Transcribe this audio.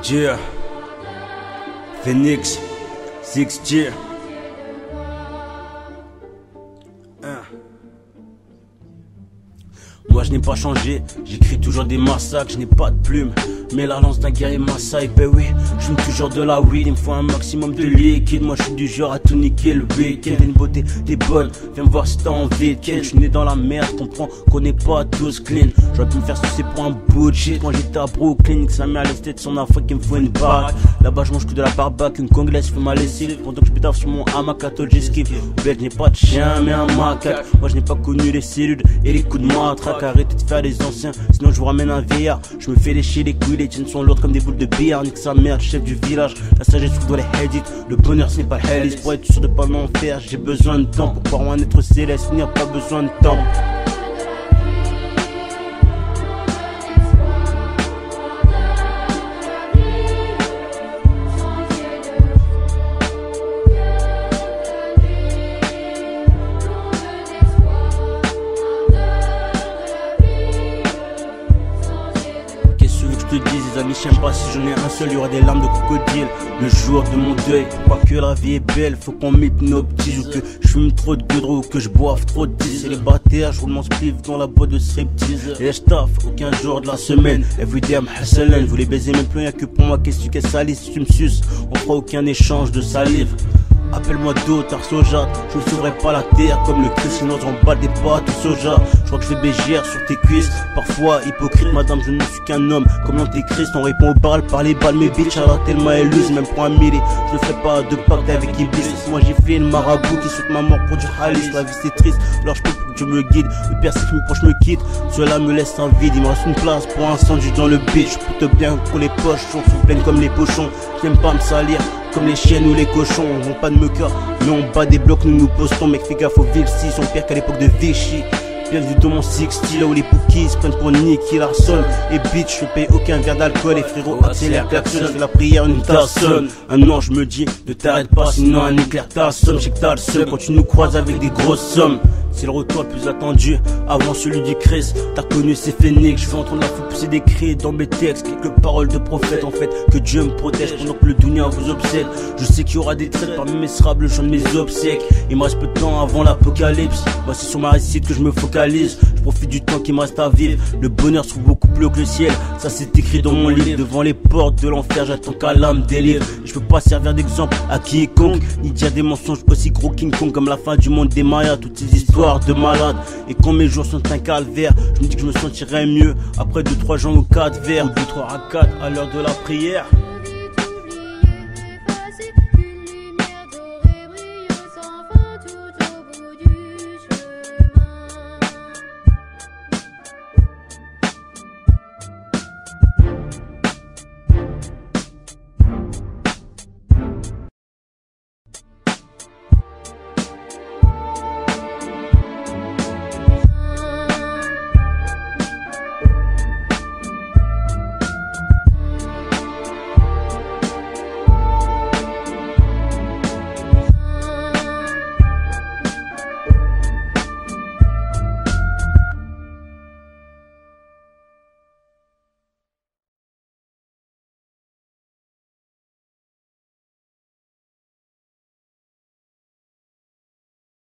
Yeah. Phoenix 6G. Moi je n'ai pas changé, j'écris toujours des massacres, je n'ai pas de plume. Mais la lance d'un guerrier Maasai, ben oui, je fume toujours de la weed, il me faut un maximum de liquide. Moi je suis du genre à tout niquer le week-end. T'es une beauté, t'es bonne, viens me voir si t'as envie de ken. Je suis né dans la merde, comprends qu'on n'est pas tous clean. J'aurais pu me faire sucer pour un bout de shit. Quand j'étais à Brooklyn, que sa mère laissait de son Afrique, il me faut une bague. Là-bas je mange que de la barbaque, une congolaise fait ma lessive. Pendant que je pétave sur mon hamac, j'esquive. Au bec je n'ai pas de chien mais un macaque. Moi je n'ai pas connu les cellules et les coups de matraque. Arrêtez de faire les anciens, sinon je vous ramène un vieillard. Je me fais lécher les couilles, les tiennes sont lourdes comme des boules de billard. Nique sa mère, chef du village. La sagesse doit les hadiths. Le bonheur ce n'est pas le hélice. Pour être sûr de pas m'en faire, j'ai besoin de temps. Pour pouvoir en être céleste, il n'y a pas besoin de temps. Les amis, j'aime pas si j'en ai un seul, il y aura des larmes de crocodile. Le jour de mon deuil, crois que la vie est belle, faut qu'on m'hypnotise. Ou que je fume trop de goudron, ou que je boive trop de 10. Célibataire, je roule mon spliff dans la boîte de striptease. Et je taffe aucun jour de la semaine. Everyday I'm hustling, vous les baisez même plus, rien que pour moi, qu'est-ce que salisse. Si tu me suces, on fera aucun échange de salive. Appelle-moi d'autres soja, je ne sauverai pas la terre comme le Christ, sinon j'en bats des pâtes au soja. Je crois que je fais bégère sur tes cuisses, parfois hypocrite, madame, je ne suis qu'un homme. Comme l'antéchrist, on répond aux balles par les balles, mes bitches, alors tellement éluse, même pour un millier. Je ne ferai pas de pacte avec Iblis. Moi j'ai fait une marabout qui souhaite ma mort pour du halis. La vie c'est triste, alors je peux pour que je me guide. Le père si mes proches me quitte, cela me laisse un vide. Il me reste une place pour un sandwich dans le beach. Je peux bien pour les poches, sont pleines comme les pochons. J'aime pas me salir comme les chiennes ou les cochons. On vend pas de meca, mais on bat des blocs, nous nous postons. Mec fais gaffe aux villes, si sont pires qu'à l'époque de Vichy. Bienvenue dans mon 60, là où les poukies se prennent pour Nicky Larson. Et bitch, je paye aucun verre d'alcool. Et frérot, accélère, klaxonne, je fais la prière, une tasse sonne. Un ange me dit, ne t'arrête pas, sinon un éclair t'assomme. Je sais que t'as le seum quand tu nous croises avec des grosses sommes. C'est le retour le plus attendu, avant celui du Christ. T'as connu ces phénix, je vais entendre la foule pousser des cris dans mes textes. Quelques paroles de prophète, en fait, que Dieu me protège pendant que le dunia vous obsède. Je sais qu'il y aura des traites parmi mes serables, je chante mes obsèques. Il me reste peu de temps avant l'apocalypse, bah c'est sur ma réussite que je me focalise. Je profite du temps qui me reste à vivre, le bonheur se trouve beaucoup plus haut que le ciel. Ça c'est écrit dans mon livre, devant les portes de l'enfer, j'attends qu'à l'âme délivre. Je peux pas servir d'exemple à quiconque, ni dire des mensonges aussi gros King Kong comme la fin du monde des Mayas, toutes ces histoires de malade. Et quand mes jours sont un calvaire, je me dis que je me sentirais mieux après 2-3 jours ou 4 verres, ou 2-3 à 4 à l'heure de la prière.